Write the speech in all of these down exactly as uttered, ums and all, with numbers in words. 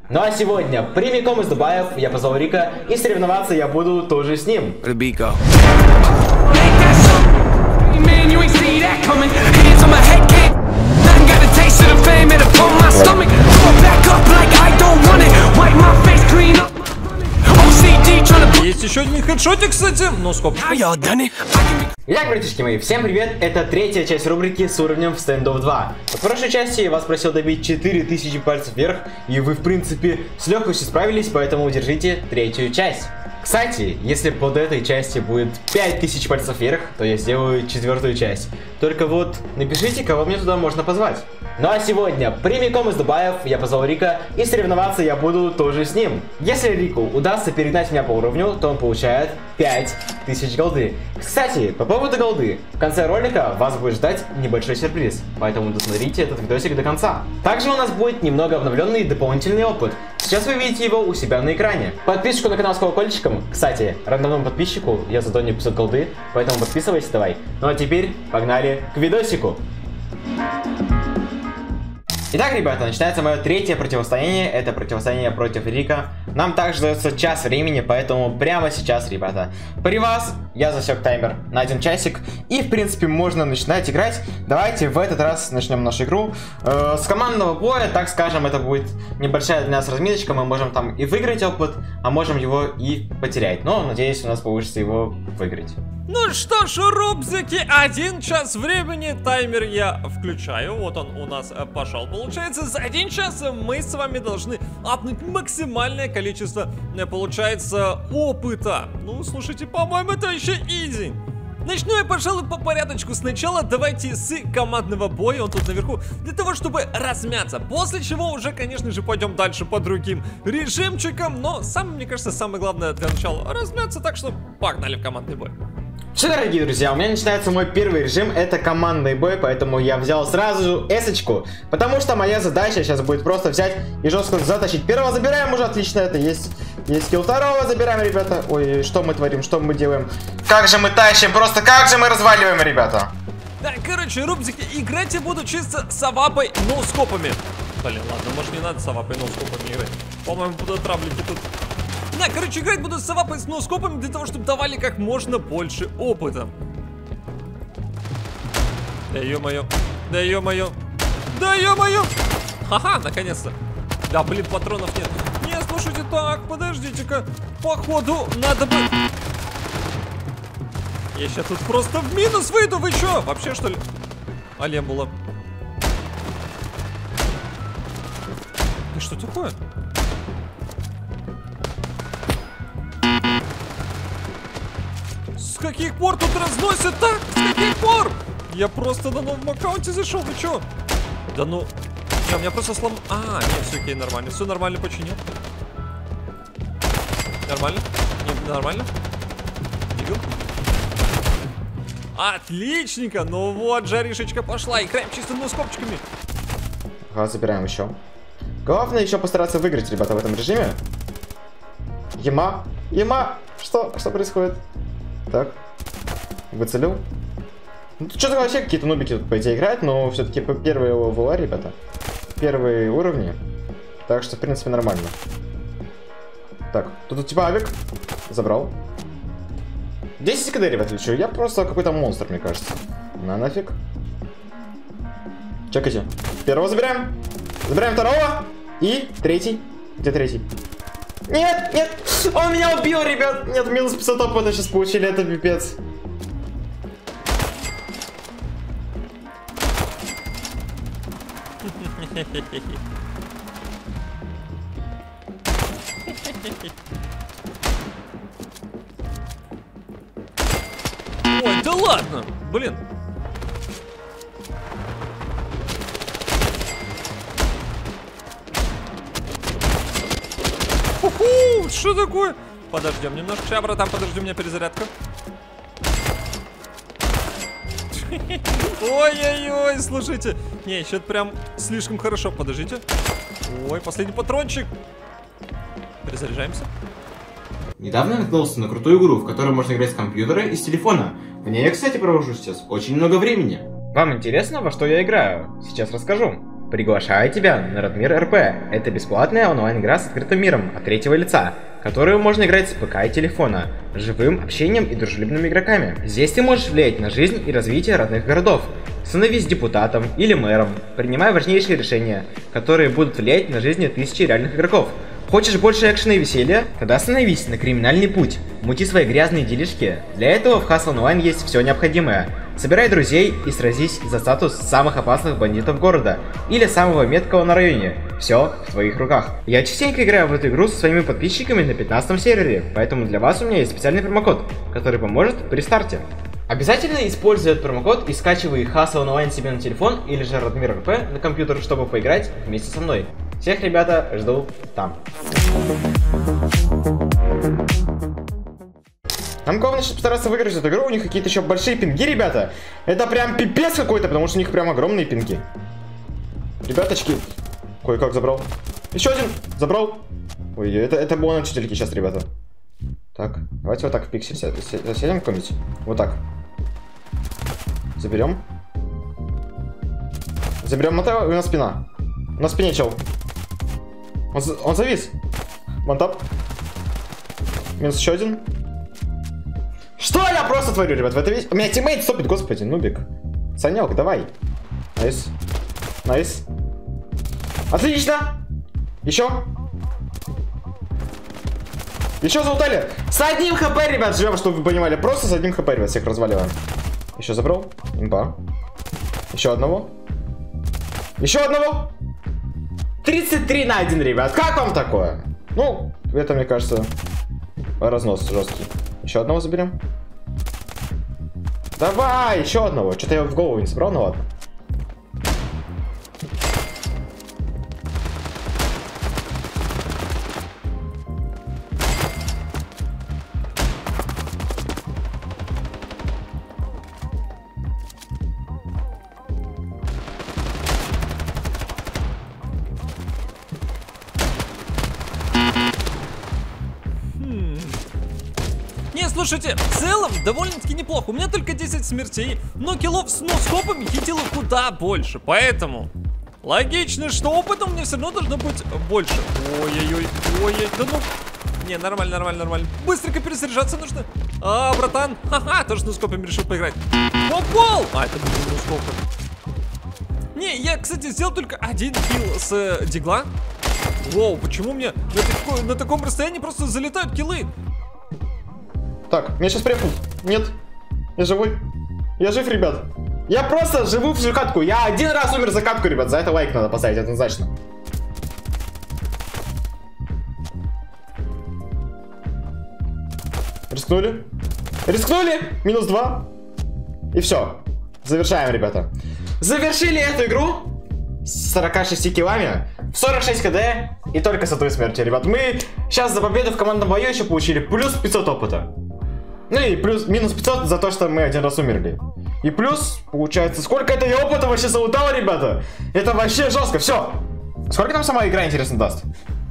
Ну а сегодня прямиком из Дубаев я позвал Рика, и соревноваться я буду тоже с ним. Рубико. Есть еще один хедшотик, кстати, но скоп. Итак, братишки мои, всем привет! Это третья часть рубрики с уровнем в Standoff два. В прошлой части я вас просил добить четыре тысячи пальцев вверх, и вы, в принципе, с легкостью справились, поэтому держите третью часть. Кстати, если под этой части будет пять тысяч пальцев вверх, то я сделаю четвертую часть. Только вот напишите, кого мне туда можно позвать. Ну а сегодня прямиком из Дубаев я позвал Рика, и соревноваться я буду тоже с ним. Если Рику удастся перегнать меня по уровню, то он получает пять тысяч голды. Кстати, по поводу голды, в конце ролика вас будет ждать небольшой сюрприз, поэтому досмотрите этот видосик до конца. Также у нас будет немного обновленный дополнительный опыт. Сейчас вы видите его у себя на экране. Подписочку на канал с колокольчиком. Кстати, рандомному подписчику я задоню пятьсот голды, поэтому подписывайся давай. Ну а теперь погнали к видосику. Итак, ребята, начинается мое третье противостояние. Это противостояние против Рика. Нам также дается час времени, поэтому прямо сейчас, ребята, при вас я засек таймер на один часик. И, в принципе, можно начинать играть. Давайте в этот раз начнем нашу игру э, с командного боя, так скажем. Это будет небольшая для нас разминочка. Мы можем там и выиграть опыт, а можем его и потерять. Но, надеюсь, у нас получится его выиграть. Ну что ж, рубзики, один час времени, таймер я включаю, вот он у нас пошел. Получается, за один час мы с вами должны апнуть максимальное количество, получается, опыта. Ну, слушайте, по-моему, это еще изи. Начну я, пожалуй, по порядочку. Сначала давайте с командного боя, он тут наверху, для того, чтобы размяться. После чего уже, конечно же, пойдем дальше по другим режимчикам. Но, сам, мне кажется, самое главное для начала размяться, так что погнали в командный бой. Все, дорогие друзья, у меня начинается мой первый режим, это командный бой, поэтому я взял сразу же эсочку, потому что моя задача сейчас будет просто взять и жестко затащить. Первого забираем уже, отлично, это есть, есть скилл. Второго забираем, ребята. Ой, что мы творим, что мы делаем? Как же мы тащим, просто как же мы разваливаем, ребята. Да, короче, рубзики, играть я буду чисто с авапой, но скопами. Блин, ладно, может не надо с авапой, но скопами играть. По-моему, буду травлить тут. Да, короче, играть буду с авапой с ноускопами для того, чтобы давали как можно больше опыта. Да ё-моё, да ё-моё, да ё-моё. Ха-ха, наконец-то. Да, блин, патронов нет. Не, слушайте, так, подождите-ка. Походу, надо бы... Я сейчас тут просто в минус выйду, вы чё? Вообще, что ли? Алембула. И что такое? С каких пор тут разносят так? С каких пор? Я просто на новом аккаунте зашел, вы чё? Да ну... Не, у меня просто слом... А, нет, все окей, нормально. Все нормально починил. Нормально? Не, нормально? Двигал? Отличненько! Ну вот, жаришечка пошла. Играем чисто ноускопчиками. Ага, забираем еще. Главное еще постараться выиграть, ребята, в этом режиме. Ема! Ема! Что? Что происходит? Так, выцелил. Ну, что-то вообще какие-то нубики тут, по идее, играют, но все-таки первые ОВА, ребята. Первые уровни. Так что, в принципе, нормально. Так, тут типа авик. Забрал. десять КД, ребята, лечу. Я просто какой-то монстр, мне кажется. На нафиг. Чекайте. Первого забираем. Забираем второго. И третий. Где третий? Нет, нет, он меня убил, ребят. Нет, минус пятьсот опыта сейчас получили, это пипец. Ой, да ладно, блин. Фу-фу, что такое? Подождем немножко, сейчас, братан, подожди, у меня перезарядка. Ой-ой-ой, слушайте. Не, еще прям слишком хорошо, подождите. Ой, последний патрончик. Перезаряжаемся. Недавно наткнулся на крутую игру, в которой можно играть с компьютера и с телефона. В ней я, кстати, провожу сейчас очень много времени. Вам интересно, во что я играю? Сейчас расскажу. Приглашаю тебя на Радмир эр пэ. Это бесплатная онлайн-игра с открытым миром от третьего лица, которую можно играть с ПК и телефона, живым общением и дружелюбными игроками. Здесь ты можешь влиять на жизнь и развитие родных городов. Становись депутатом или мэром, принимай важнейшие решения, которые будут влиять на жизни тысячи реальных игроков. Хочешь больше экшена и веселья? Тогда становись на криминальный путь. Мути свои грязные делишки. Для этого в Hustle Online есть все необходимое. Собирай друзей и сразись за статус самых опасных бандитов города или самого меткого на районе. Все в твоих руках. Я частенько играю в эту игру со своими подписчиками на пятнадцатом сервере, поэтому для вас у меня есть специальный промокод, который поможет при старте. Обязательно используй этот промокод и скачивай Hustle Online себе на телефон или же Радмир эр пэ на компьютер, чтобы поиграть вместе со мной. Всех, ребята, жду там. Нам главное сейчас постараться выиграть эту игру, у них какие-то еще большие пинги, ребята. Это прям пипец какой-то, потому что у них прям огромные пинги. Ребяточки, кое-как забрал. Еще один, забрал. Ой, это, это было на учительке сейчас, ребята. Так, давайте вот так в пиксель засядем какой-нибудь. Вот так. Заберем. Заберем мотор, и у нас спина. На спине чел. Он, он завис. Вантап. Минус еще один. Что я просто творю, ребят? В это весь... У меня тиммейт стопит, господи, нубик. Санек, давай. Найс. Найс. Отлично. Еще. Еще залутали. С одним хп, ребят, живем, чтобы вы понимали. Просто с одним хп, ребят, всех разваливаем. Еще забрал. Имба. Еще одного. Еще одного. тридцать три на один, ребят. Как вам такое? Ну, это, мне кажется, разнос жесткий. Еще одного заберем. Давай, еще одного. Что-то я в голову не собрал, ну ладно. Не, слушайте, в целом довольно-таки неплохо. У меня только десять смертей, но киллов с носкопами я делаю куда больше. Поэтому логично, что опыта у меня все равно должно быть больше. Ой-ой-ой, ой-ой, да ну... Не, нормально, нормально, нормально. Быстренько перезаряжаться нужно. А, братан, ха-ха, тоже с носкопами решил поиграть. Попал! А, это были носкопы. Не, я, кстати, сделал только один килл с э, дигла. Воу, почему мне на, тако, на таком расстоянии просто залетают киллы? Так, меня сейчас препнут. Нет, я живой. Я жив, ребят. Я просто живу всю катку. Я один раз умер за катку, ребят. За это лайк надо поставить, однозначно. Рискнули. Рискнули. Минус два. И все. Завершаем, ребята. Завершили эту игру с сорока шестью киллами в сорок шесть кд и только с одной смертью, ребят. Мы сейчас за победу в командном бою еще получили плюс пятьсот опыта. Ну и плюс, минус пятьсот за то, что мы один раз умерли. И плюс, получается, сколько это я опыта вообще залутал, ребята? Это вообще жестко, все. Сколько нам сама игра, интересно, даст?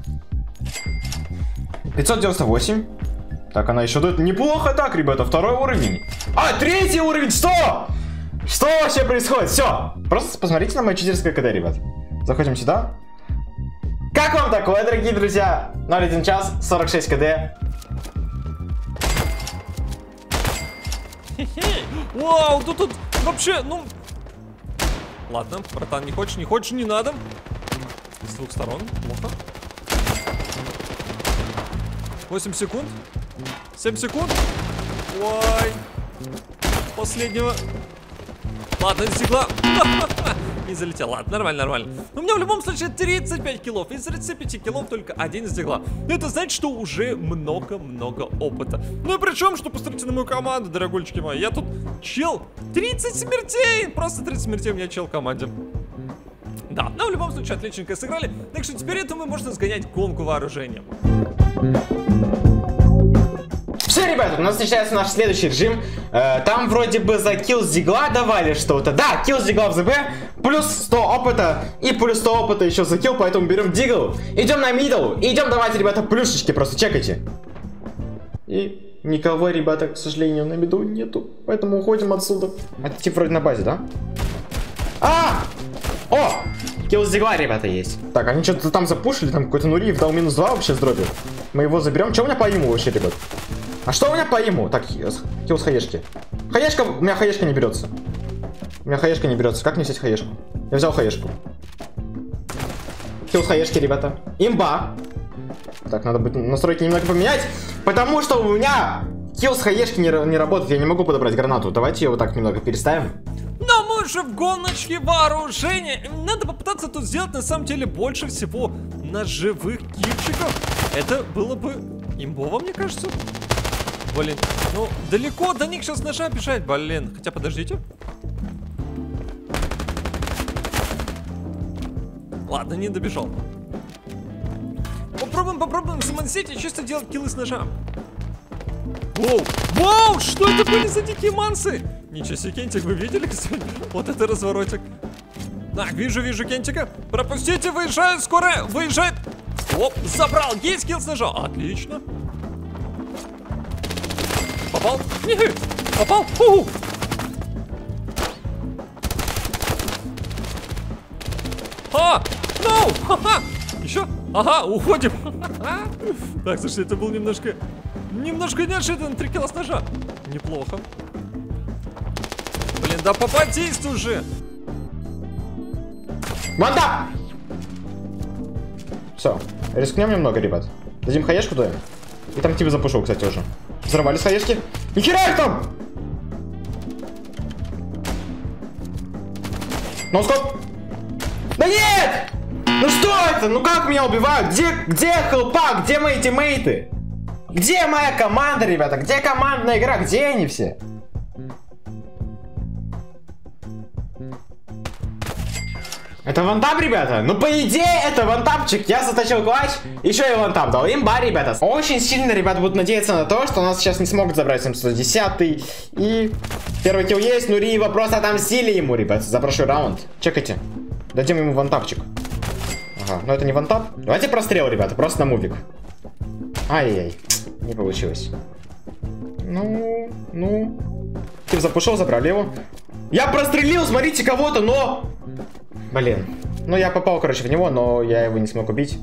пятьсот девяносто восемь. Так, она еще дает неплохо так, ребята, второй уровень. А, третий уровень, сто! Что вообще происходит? Все. Просто посмотрите на мое читерское КД, ребят. Заходим сюда. Как вам такое, дорогие друзья? ноль один час, сорок шесть кд. Вау, тут тут вообще, ну... Ладно, братан, не хочешь, не хочешь, не надо. С двух сторон, плохо. восемь секунд. семь секунд. Ой. Последнего. Ладно, достигла. Не залетел. Ладно, нормально, нормально. У меня в любом случае тридцать пять киллов. Из тридцати пяти киллов только один достигла. Это значит, что уже много-много опыта. Ну и причем, что посмотрите на мою команду, дорогульчики мои. Я тут чел. тридцать смертей. Просто тридцать смертей у меня чел в команде. Да, но в любом случае отличненько сыграли. Так что теперь это мы можно сгонять гонку вооружения. Все, ребята, у нас начинается наш следующий режим. э, Там вроде бы за килл с дигла давали что-то. Да, килл с дигла в ЗБ. Плюс сто опыта. И плюс сто опыта еще за килл. Поэтому берем дигл. Идем на мидл. Идем давайте, ребята, плюшечки. Просто чекайте. И никого, ребята, к сожалению, на миду нету. Поэтому уходим отсюда. Это типа вроде на базе, да? А! О! Килл с дигла, ребята, есть. Так, они что-то там запушили, там какой-то Нуриев дал минус два вообще с дробью. Мы его заберем. Что у меня по иму вообще, ребят? А что у меня по иму? Так, килл с хаешки. Хаешка, у меня хаешка не берется. У меня хаешка не берется. Как мне взять хаешку? Я взял хаешку. Килл с хаешки, ребята. Имба. Так, надо будет настройки немного поменять, потому что у меня килл с хаешки не, не работает. Я не могу подобрать гранату. Давайте ее вот так немного переставим. Но мы же в гоночке вооружения. Надо попытаться тут сделать на самом деле больше всего ножевых кильчиков. Это было бы имбово, мне кажется. Блин, ну далеко до них сейчас ножа бежать, блин. Хотя подождите. Ладно, не добежал. Попробуем, попробуем замансить и чисто делать киллы с ножа. Воу, воу, что это были за дикие мансы? Ничего себе, Кентик, вы видели, кстати? Вот это разворотик. Так, вижу, вижу Кентика. Пропустите, выезжает, скоро выезжает. Оп, забрал, есть килл с ножа. Отлично. Попал? Нет, попал. Фу. А, no, ха-ха. Еще? Ага, уходим. Так, слушайте, это был немножко... Немножко неожиданно, три килла с ножа. Неплохо. Блин, да попадись уже. Манда! Все, рискнем немного, ребят. Дадим хаешку даем. И там типа запушил, кстати, уже. Взорвались хаешки. Нихера их там! Ноускоп! Да нет! Ну что это? Ну как меня убивают? Где, где хелпа? Где мои тиммейты? Где моя команда, ребята? Где командная игра? Где они все? Это вантап, ребята? Ну, по идее, это вантапчик. Я заточил клатч, еще и вантап дал. Имба, ребята. Очень сильно, ребята, будут надеяться на то, что у нас сейчас не смогут забрать семьсот десятый. И первый килл есть. Нуриева просто отомстили ему, ребят, за прошлый раунд. Чекайте. Дадим ему вантапчик. Ага, но это не вантап. Давайте прострел, ребята, просто на мувик. Ай-яй-яй. Не получилось. Ну, ну. Тип запушил, забрали его. Я прострелил, смотрите, кого-то, но... Блин. Ну, я попал, короче, в него, но я его не смог убить.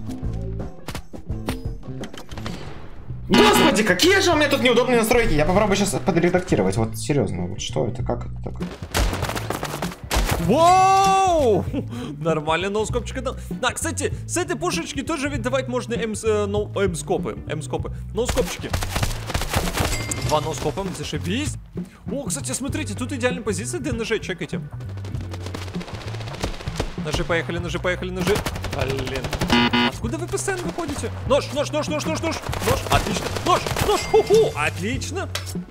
Господи, какие же у меня тут неудобные настройки. Я попробую сейчас подредактировать. Вот, серьезно, вот что это, как это такое? Воу! Нормально, ноускопчик. Да, кстати, с этой пушечки тоже ведь давать можно эм-скопы. Эм-скопы. Ноускопчики. Два ноускопа, зашибись. О, кстати, смотрите, тут идеальная позиция для ножей, чекайте. Ножи поехали, ножи поехали, ножи. Блин. Откуда вы постоянно выходите? Нож, нож, нож, нож, нож, нож. Нож, отлично. Нож, нож, ху-ху, отлично.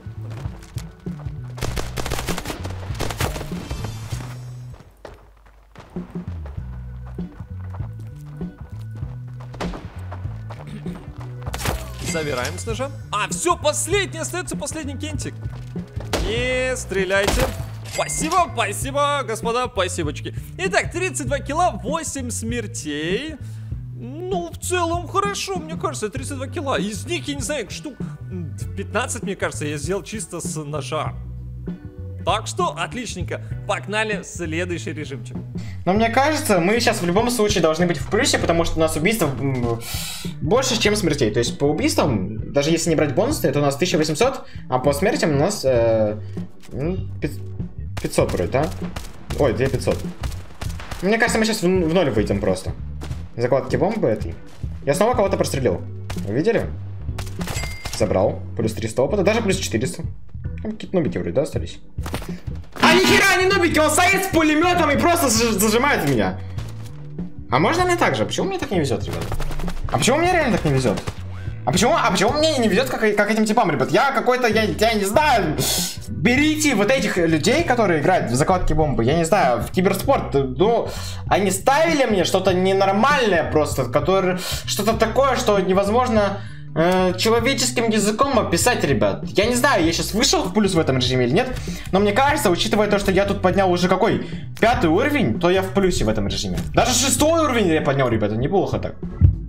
Забираем с ножа. А, все, последний, остается последний кентик. Не стреляйте. Спасибо, спасибо, господа, спасибочки. Итак, тридцать два килла, восемь смертей. Ну, в целом, хорошо, мне кажется, тридцать два килла. Из них, я не знаю, штук пятнадцать, мне кажется, я сделал чисто с ножа. Так что, отличненько. Погнали в следующий режимчик. Но мне кажется, мы сейчас в любом случае должны быть в плюсе, потому что у нас убийств больше, чем смертей. То есть по убийствам, даже если не брать бонусы, это у нас тысяча восемьсот, а по смертям у нас э, пятьсот вроде, да? Ой, две тысячи пятьсот. Мне кажется, мы сейчас в, в ноль выйдем просто. Закладки бомбы этой. Я снова кого-то прострелил. Вы видели? Забрал. Плюс триста опыта, даже плюс четыреста. Там какие-то нубики вроде, да, остались? А нихера не нубики, он стоит с пулеметом и просто зажимает меня. А можно мне так же? Почему мне так не везет, ребят? А почему мне реально так не везет? А почему, а почему мне не везет, как, как этим типам, ребят? Я какой-то, я, я не знаю. Берите вот этих людей, которые играют в закладки бомбы, я не знаю, в киберспорт. Ну, они ставили мне что-то ненормальное просто, которое, что-то такое, что невозможно э, человеческим языком описать, ребят. Я не знаю, я сейчас вышел в плюс в этом режиме или нет, но мне кажется, учитывая то, что я тут поднял уже какой? Пятый уровень, то я в плюсе в этом режиме. Даже шестой уровень я поднял, ребята, неплохо так.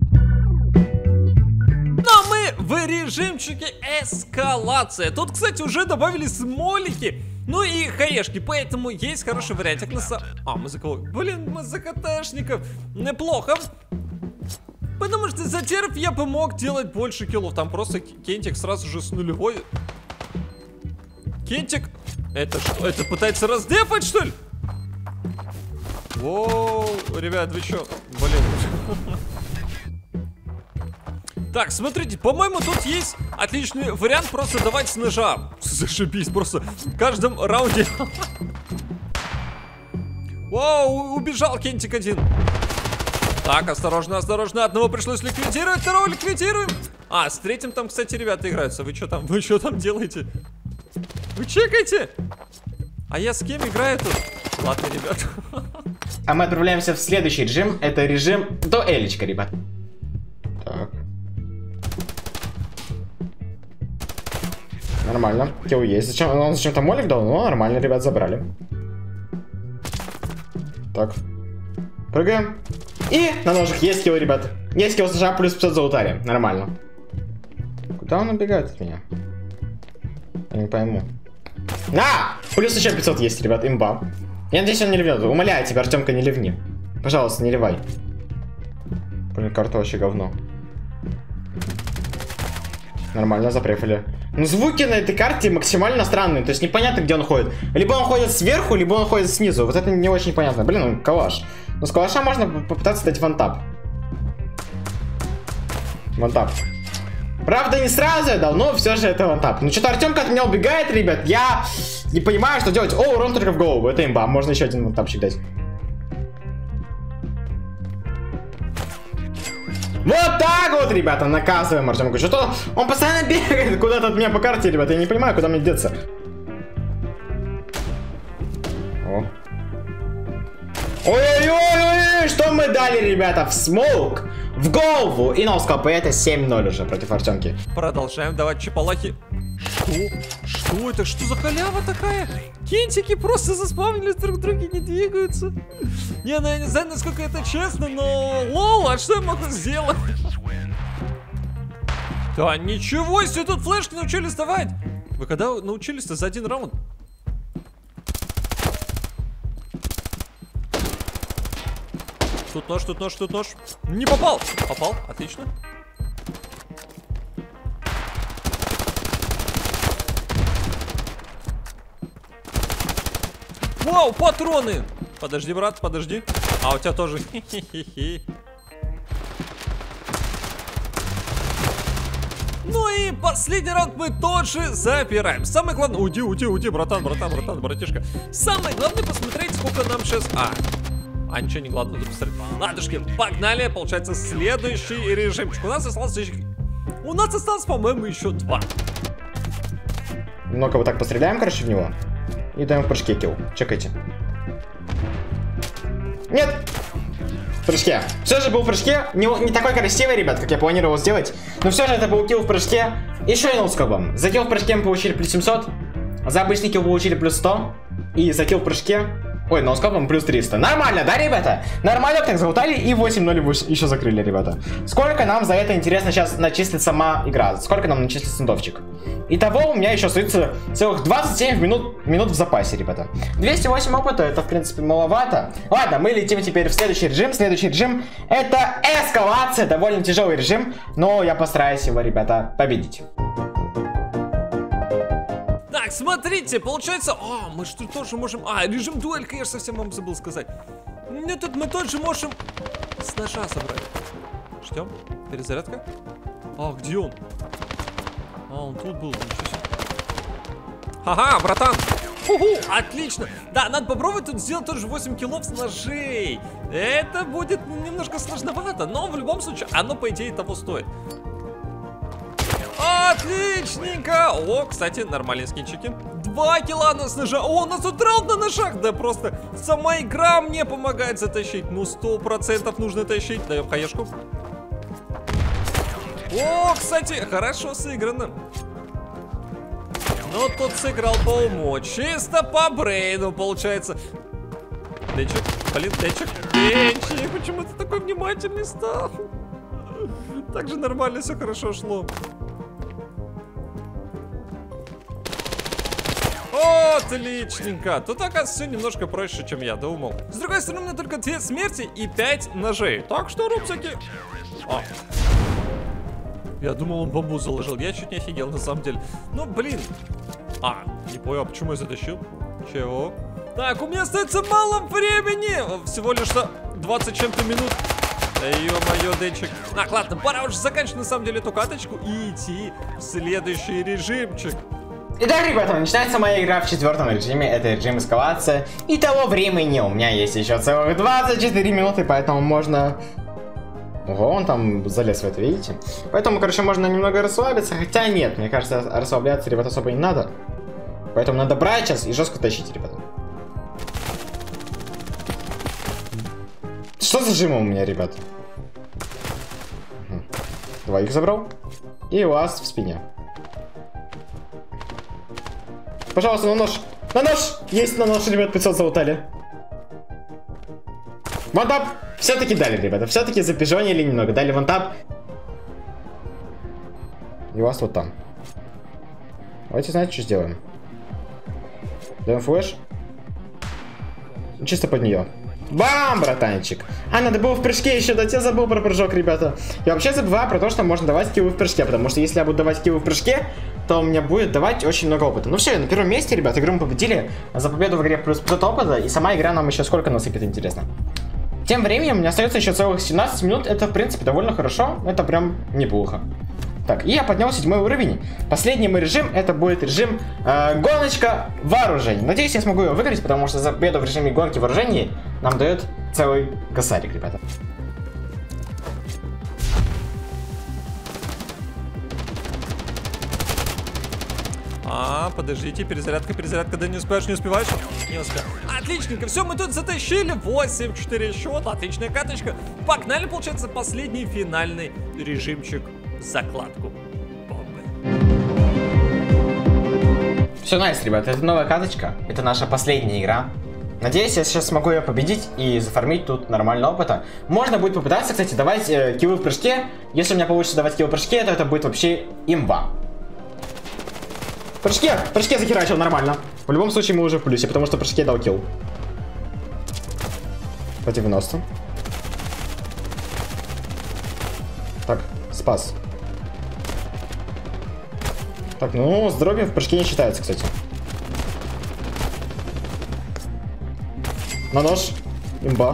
Но мы в режимчике эскалация. Тут, кстати, уже добавили смолики. Ну и хаешки, поэтому есть хороший вариантик на са... А, мы за кого? Блин, мы за КТшников. Неплохо. Потому что за терп я бы мог делать больше киллов. Там просто Кентик сразу же с нулевой. Кентик, это что? Это пытается раздефать, что ли? Воу, ребят, вы чё? Блин. Так, смотрите, по-моему, тут есть отличный вариант просто давать с ножа. Зашибись, просто в каждом раунде. Вау, убежал Кентик один. Так, осторожно, осторожно, одного пришлось ликвидировать, второго ликвидируем. А, с третьим там, кстати, ребята играются. Вы что там, вы что там делаете? Вы чекайте? А я с кем играю тут? Ладно, ребят. А мы отправляемся в следующий режим. Это режим дуэлечка, ребят. Так. Нормально. Килл есть. Зачем? Он зачем-то молик дал? Ну, нормально, ребят, забрали. Так. Прыгаем. И на ножах есть килл, ребят. Есть килл с ножа, плюс пятьсот за алтарем. Нормально. Куда он убегает от меня? Я не пойму. На! Плюс еще пятьсот есть, ребят, имба. Я надеюсь, он не ливнет. Умоляю тебя, Артемка, не ливни. Пожалуйста, не ливай. Блин, карта вообще говно. Нормально, запрефали. Ну, звуки на этой карте максимально странные. То есть непонятно, где он ходит. Либо он ходит сверху, либо он ходит снизу. Вот это не очень понятно. Блин, он калаш. Но с калаша можно попытаться дать вантап. Вантап. Правда, не сразу я дал, но все же это вантап. Ну, что-то Артемка от меня убегает, ребят. Я не понимаю, что делать. О, урон только в голову. Это имба. Можно еще один вантапчик дать. Вот так вот, ребята, наказываем Артемку. Что-то он постоянно бегает куда-то от меня по карте, ребята. Я не понимаю, куда мне деться. О. Ой-ой-ой, что мы дали, ребята, в смоук, в голову и ноускоп, и это семь ноль уже против Артемки. Продолжаем давать чапалахи. Что? Что это? Что за халява такая? Кентики просто заспавнились друг в друге, не двигаются. Не, ну я не знаю, насколько это честно, но... Лол, а что я могу сделать? Да ничего себе, тут флешки научились давать. Вы когда научились-то за один раунд? Тут нож, тут нож, тут нож. Не попал. Попал, отлично. Вау, патроны. Подожди, брат, подожди. А у тебя тоже. Хи-хи-хи. Ну и последний раунд мы тоже забираем. Самое главное... Уйди, уйди, уйди, братан, братан, братан, братишка. Самое главное посмотреть, сколько нам сейчас... А, а ничего не главное посмотреть. Ладушки, погнали. Получается, следующий режимчик. У нас осталось... У нас осталось, по-моему, еще два. Ну-ка, вот так постреляем, короче, в него. И даем в прыжке килл. Чекайте. Нет! В прыжке. Все же был в прыжке. Не, не такой красивый, ребят, как я планировал сделать. Но все же это был килл в прыжке. Еще и ноускопом. За килл в прыжке мы получили плюс семьсот. За обычный килл получили плюс сто. И за килл в прыжке... Ой, ноускопом плюс триста. Нормально, да, ребята? Нормально так залутали и восемь ноль еще закрыли, ребята. Сколько нам за это, интересно, сейчас начислит сама игра? Сколько нам начислит сундовчик? Итого у меня еще остается целых двадцать семь минут, минут в запасе, ребята. двести восемь опыта, это, в принципе, маловато. Ладно, мы летим теперь в следующий режим. Следующий режим — это эскалация. Довольно тяжелый режим, но я постараюсь его, ребята, победить. Так, смотрите, получается... А, мы что тоже можем... А, режим дуэлька, я же совсем вам забыл сказать. Нет, тут мы тоже можем с ножа собрать. Ждем. Перезарядка. А, где он? А, он тут был. Ага, братан. Ху-ху, отлично. Да, надо попробовать тут сделать тоже восемь киллов с ножей. Это будет немножко сложновато, но в любом случае оно, по идее, того стоит. Отличненько! О, кстати, нормальные скинчики. Два килла на с ножа. О, у нас тут раунд на ножах. Да просто сама игра мне помогает затащить. Ну, сто процентов нужно тащить. Даем хаешку. О, кстати, хорошо сыграно. Ну, тут сыграл по уму. Чисто по брейну, получается. Денчик, блин, Денчик. Денчик, почему ты такой внимательный стал? Так же нормально, все хорошо шло. Отличненько. Тут, оказывается, все немножко проще, чем я думал. С другой стороны, у меня только две смерти и пять ножей. Так что, рубсаки... А. Я думал, он бомбу заложил. Я чуть не офигел, на самом деле. Ну, блин. А, не понял, почему я затащил? Чего? Так, у меня остается мало времени. Всего лишь двадцать чем-то минут. Да ё-моё, Денчик. Так, ладно, пора уже заканчивать, на самом деле, эту каточку и идти в следующий режимчик. Итак, ребята, начинается моя игра в четвертом режиме, это режим эскалация. И того времени у меня есть еще целых двадцать четыре минуты, поэтому можно... Ого, он там залез в это, видите? Поэтому, короче, можно немного расслабиться, хотя нет, мне кажется, расслабляться, ребята, особо не надо. Поэтому надо брать сейчас и жестко тащить, ребята. Что за жимом у меня, ребят? Угу. Двоих забрал. И вас в спине. Пожалуйста, на нож. На нож! Есть на нож, ребят, пятьсот залутали. Вантап! Все-таки дали, ребята. Все-таки запижонили немного. Дали вантап. И вас вот там. Давайте, знаете, что сделаем? Даем флеш. Чисто под нее. Бам, братанчик. А, надо было в прыжке еще дать. Я забыл про прыжок, ребята. Я вообще забываю про то, что можно давать киллы в прыжке. Потому что если я буду давать киллы в прыжке, то у меня будет давать очень много опыта. Ну все, на первом месте, ребят, игру мы победили. За победу в игре плюс пятьсот опыта. И сама игра нам еще сколько насыпет, интересно. Тем временем у меня остается еще целых семнадцать минут. Это, в принципе, довольно хорошо. Это прям неплохо. Так, и я поднял седьмой уровень. Последний мой режим, это будет режим э, гоночка вооружений. Надеюсь, я смогу его выиграть, потому что за победу в режиме гонки вооружений нам дает целый косарик, ребята. А, подождите, перезарядка, перезарядка, да не успеешь, не успеваешь? Не успел. Отличненько, все, мы тут затащили восемь четыре счет, отличная каточка. Погнали, получается, последний финальный режимчик, закладку бомбы. Все, найс, ребята, это новая каточка, это наша последняя игра. Надеюсь, я сейчас смогу ее победить и зафармить тут нормально опыта. Можно будет попытаться, кстати, давать э, киллы в прыжке. Если у меня получится давать киллы в прыжке, то это будет вообще имба. В прыжке, в прыжке захерачил нормально. В любом случае мы уже в плюсе, потому что в прыжке дал килл. По девяносто. Так, спас. Так, ну, с дробью в прыжке не считается, кстати. На нож. Имба.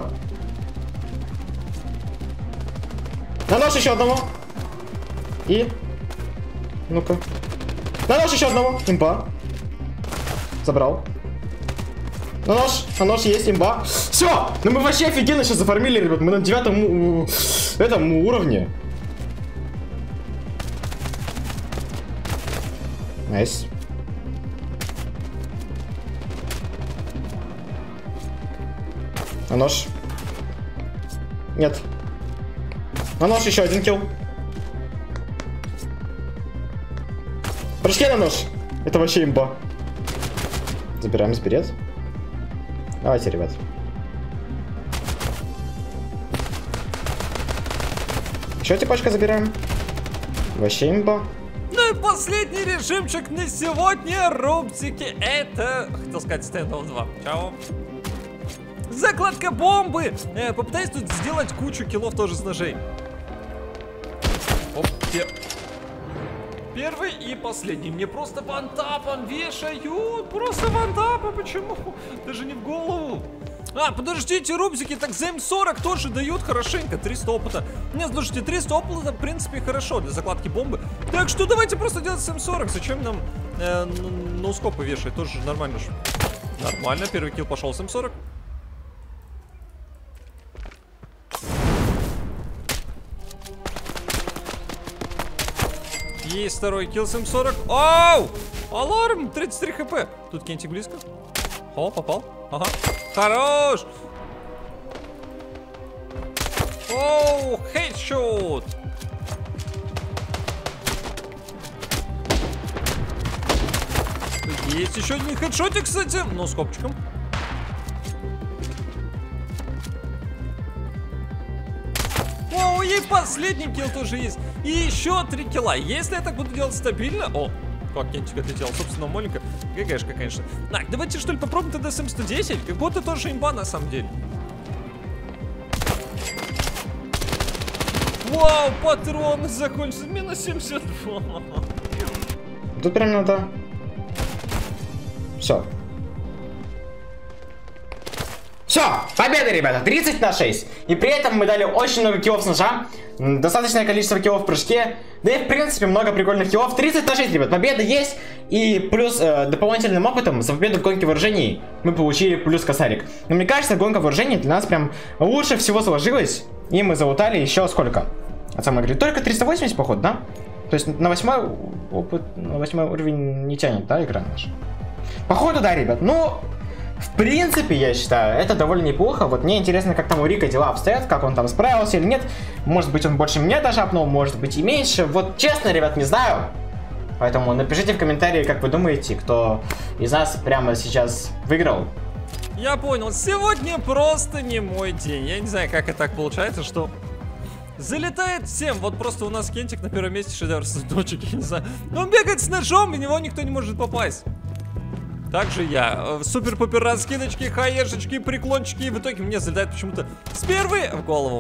На нож еще одного. И... Ну-ка. На нож еще одного. Имба. Забрал. На нож. На нож есть имба. Все! Ну мы вообще офигенно сейчас зафармили, ребят. Мы на девятом этом уровне. Найс. На нож. Нет. На нож еще один килл. В прыжке на нож. Это вообще имба. Забираем сберет. Давайте, ребят. Еще типочка забираем. Вообще имба. Ну и последний режимчик на сегодня, рубрики, это, хотел сказать, стендов два. Чао. Закладка бомбы. Э, попытаюсь тут сделать кучу киллов тоже с ножей. Оп, пер... Первый и последний. Мне просто вантапом вешают. Просто вантапом. Почему? Даже не в голову. А, подождите, рубзики, так за эм сорок тоже дают хорошенько. триста опыта. Не, слушайте, триста опыта, в принципе, хорошо для закладки бомбы. Так что давайте просто делать с эм сорок. Зачем нам э, ноускопы вешать? Тоже нормально же. Нормально, первый килл пошел с эм сорок. Есть второй килл с эм сорок. Оу! Аларм! тридцать три хп. Тут Кенти близко. О, попал. Ага. Хорош! Оу, хедшот! Есть еще один хедшотик, кстати. Ну, с копчиком. Оу, и последний килл тоже есть. И еще три килла. Если я так буду делать стабильно... О, Как Кентик отлетел, собственно, Молика. ГГшка, конечно. Так, давайте что ли попробуем тогда с эм сто десять. Как будто тоже имба на самом деле. Вау, патроны закончился. Минус семьдесят два. Тут прям надо... Все. Все, победа, ребята, тридцать на шесть. И при этом мы дали очень много киллов с ножа. Достаточное количество киллов в прыжке. Да и в принципе много прикольных киллов. тридцать на шесть, ребят, победа есть. И плюс э, дополнительным опытом за победу в гонке вооружений мы получили плюс косарик. Но мне кажется, гонка вооружений для нас прям лучше всего сложилась. И мы залутали еще сколько? От самой игры. Только триста восемьдесят, походу, да? То есть на восьмой опыт, на восьмой уровень не тянет, да, игра наша? Походу, да, ребят. Ну, в принципе, я считаю, это довольно неплохо. Вот мне интересно, как там у Рика дела обстоят, как он там справился или нет. Может быть, он больше меня даже апнул, может быть и меньше. Вот честно, ребят, не знаю. Поэтому напишите в комментарии, как вы думаете, кто из нас прямо сейчас выиграл. Я понял, сегодня просто не мой день. Я не знаю, как это так получается, что залетает всем. Вот просто у нас Кентик на первом месте, шедевр дочек, я не знаю. Но он бегает с ножом, и в него никто не может попасть. Также я. Супер-пупер раскидочки, хаешечки, преклончики. И в итоге мне залетает почему-то с первой в голову.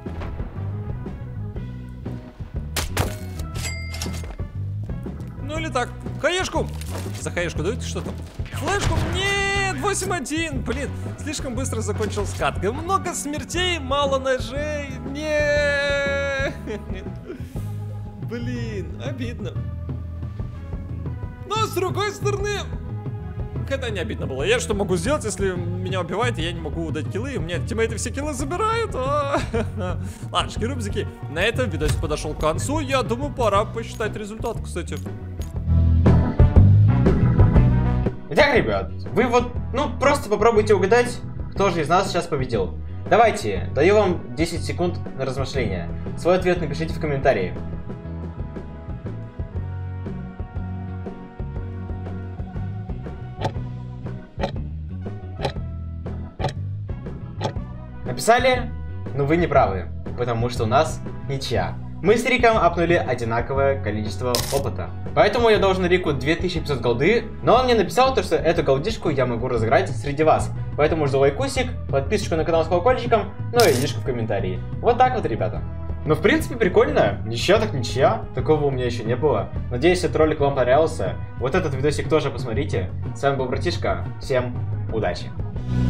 Ну или так. Хаешку. За хаешку дают что-то. Флешку. Нет, восемь один. Блин, слишком быстро закончил скат. Много смертей, мало ножей. Нет. Блин, обидно. Но с другой стороны... Это не обидно было. Я что могу сделать, если меня убивают, и я не могу дать киллы? У меня тиммейты все киллы забирают. Ладно, шкирубзики, на этом видосик подошел к концу. Я думаю, пора посчитать результат, кстати. Итак, ребят, вы вот, ну, просто попробуйте угадать, кто же из нас сейчас победил. Давайте, даю вам десять секунд на размышления. Свой ответ напишите в комментарии. Написали? Но вы не правы, потому что у нас ничья. Мы с Риком апнули одинаковое количество опыта. Поэтому я должен Рику две тысячи пятьсот голды, но он мне написал то, что эту голдишку я могу разыграть среди вас. Поэтому жду лайкусик, подписочку на канал с колокольчиком, ну и лишку в комментарии. Вот так вот, ребята. Ну, в принципе, прикольно. Ничья так ничья. Такого у меня еще не было. Надеюсь, этот ролик вам понравился. Вот этот видосик тоже посмотрите. С вами был Братишка. Всем удачи.